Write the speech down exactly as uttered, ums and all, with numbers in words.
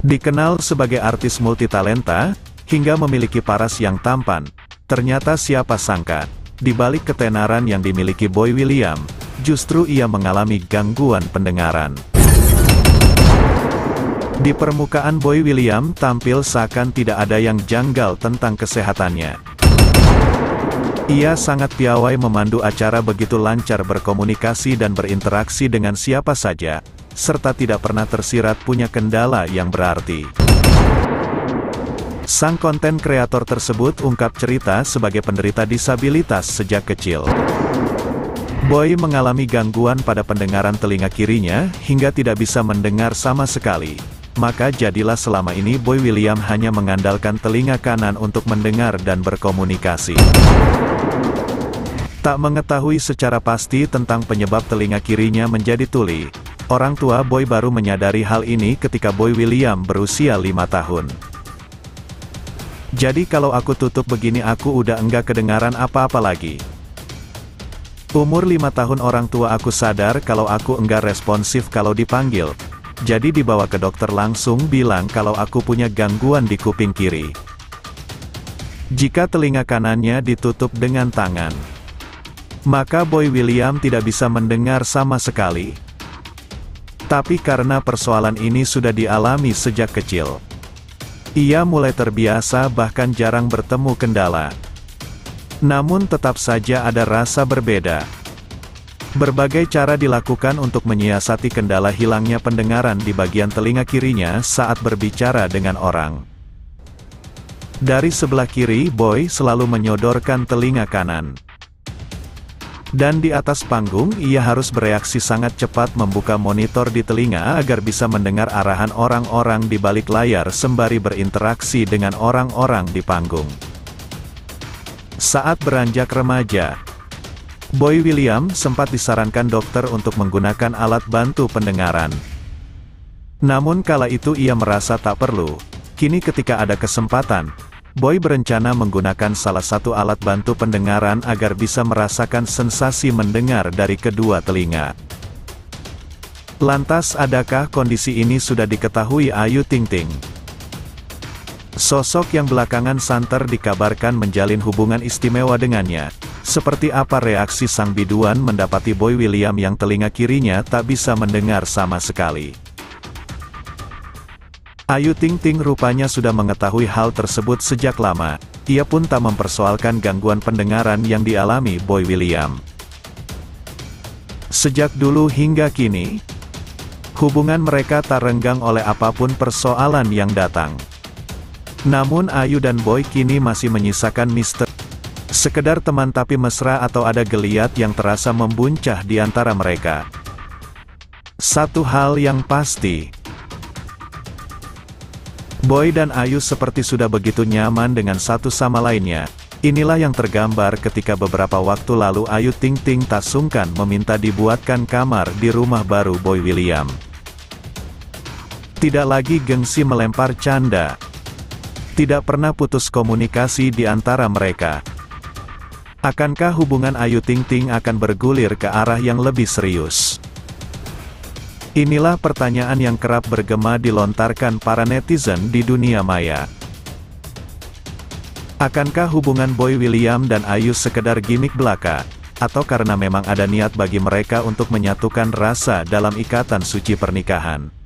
Dikenal sebagai artis multitalenta, hingga memiliki paras yang tampan, ternyata siapa sangka, di balik ketenaran yang dimiliki Boy William, justru ia mengalami gangguan pendengaran. Di permukaan Boy William tampil seakan tidak ada yang janggal tentang kesehatannya. Ia sangat piawai memandu acara, begitu lancar berkomunikasi dan berinteraksi dengan siapa saja, serta tidak pernah tersirat punya kendala yang berarti. Sang konten kreator tersebut ungkap cerita sebagai penderita disabilitas sejak kecil. Boy mengalami gangguan pada pendengaran telinga kirinya, hingga tidak bisa mendengar sama sekali. Maka jadilah selama ini Boy William hanya mengandalkan telinga kanan untuk mendengar dan berkomunikasi. Tak mengetahui secara pasti tentang penyebab telinga kirinya menjadi tuli, orang tua Boy baru menyadari hal ini ketika Boy William berusia lima tahun. Jadi kalau aku tutup begini aku udah enggak kedengaran apa-apa lagi. Umur lima tahun orang tua aku sadar kalau aku enggak responsif kalau dipanggil. Jadi dibawa ke dokter langsung bilang kalau aku punya gangguan di kuping kiri. Jika telinga kanannya ditutup dengan tangan, maka Boy William tidak bisa mendengar sama sekali. Tapi karena persoalan ini sudah dialami sejak kecil, ia mulai terbiasa bahkan jarang bertemu kendala. Namun tetap saja ada rasa berbeda. Berbagai cara dilakukan untuk menyiasati kendala hilangnya pendengaran di bagian telinga kirinya saat berbicara dengan orang. Dari sebelah kiri, Boy selalu menyodorkan telinga kanan. Dan di atas panggung, ia harus bereaksi sangat cepat membuka monitor di telinga agar bisa mendengar arahan orang-orang di balik layar sembari berinteraksi dengan orang-orang di panggung. Saat beranjak remaja, Boy William sempat disarankan dokter untuk menggunakan alat bantu pendengaran. Namun kala itu ia merasa tak perlu. Kini ketika ada kesempatan, Boy berencana menggunakan salah satu alat bantu pendengaran agar bisa merasakan sensasi mendengar dari kedua telinga. Lantas adakah kondisi ini sudah diketahui Ayu Ting Ting? Sosok yang belakangan santer dikabarkan menjalin hubungan istimewa dengannya. Seperti apa reaksi sang biduan mendapati Boy William yang telinga kirinya tak bisa mendengar sama sekali? Ayu Ting Ting rupanya sudah mengetahui hal tersebut sejak lama. Ia pun tak mempersoalkan gangguan pendengaran yang dialami Boy William. Sejak dulu hingga kini, hubungan mereka tak renggang oleh apapun persoalan yang datang. Namun Ayu dan Boy kini masih menyisakan misteri. Sekedar teman tapi mesra atau ada geliat yang terasa membuncah di antara mereka? Satu hal yang pasti, Boy dan Ayu seperti sudah begitu nyaman dengan satu sama lainnya. Inilah yang tergambar ketika beberapa waktu lalu Ayu Ting Ting tak sungkan meminta dibuatkan kamar di rumah baru Boy William. Tidak lagi gengsi melempar canda. Tidak pernah putus komunikasi di antara mereka. Akankah hubungan Ayu Ting Ting akan bergulir ke arah yang lebih serius? Inilah pertanyaan yang kerap bergema dilontarkan para netizen di dunia maya. Akankah hubungan Boy William dan Ayu sekedar gimik belaka, atau karena memang ada niat bagi mereka untuk menyatukan rasa dalam ikatan suci pernikahan?